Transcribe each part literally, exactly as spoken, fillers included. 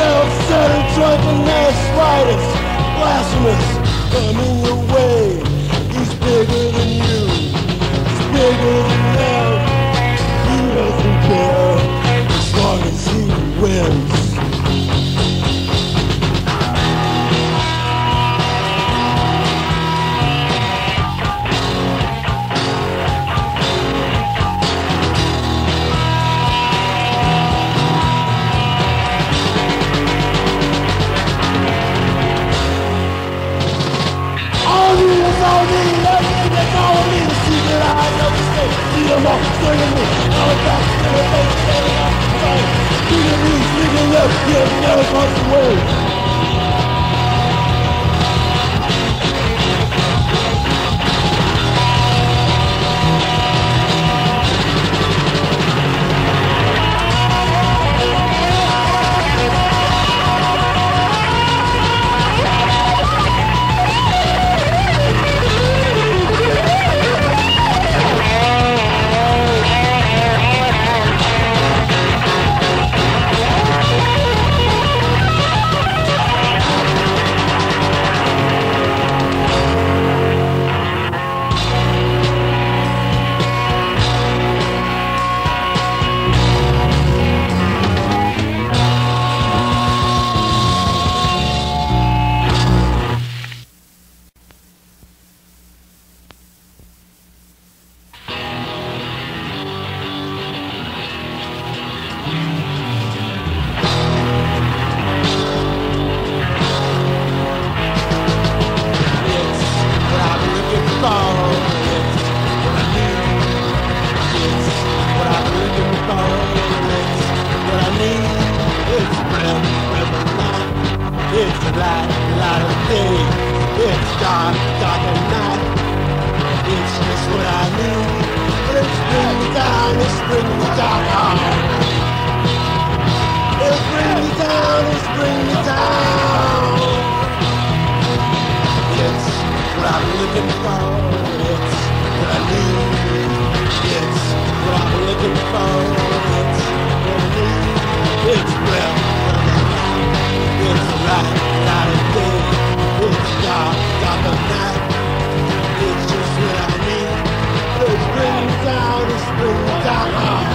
Self-centered drunkenness, righteous, blasphemous, coming your way. He's bigger than you, he's bigger than them. He doesn't care as long as he wins. All me, everything that's all of me. The secret eyes of the state. See them all staring at me. All the back, staring at me, standing up, fighting. Speaking me, speaking up, yeah, never comes away. It's light, light of day. It's dark, dark at night. It's just what I need. It's bring me down, it's bring me down. It's bring me down, it's bring me down. It's what I'm looking for. It's what I need. It's what I'm looking for. It's what I need. It's breath. It's light, light of day. It's dark, dark of night. It's just what I need. It's bring me down, it's bring me down.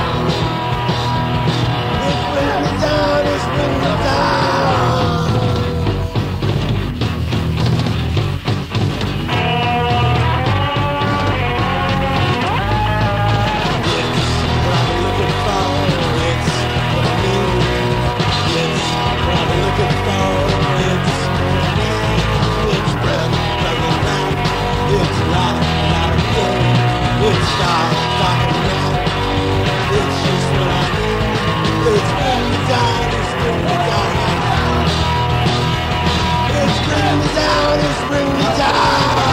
It's bring me down, it's bring me down. It's what I'm looking for. It's what I need. It's what I'm looking for. It's what I need. It's breath, breath of night. It's light, light of day. It's dark, dark of night. It's just what I need. It's bring me down, it's bring me down. It's bring me down, it's bring me down.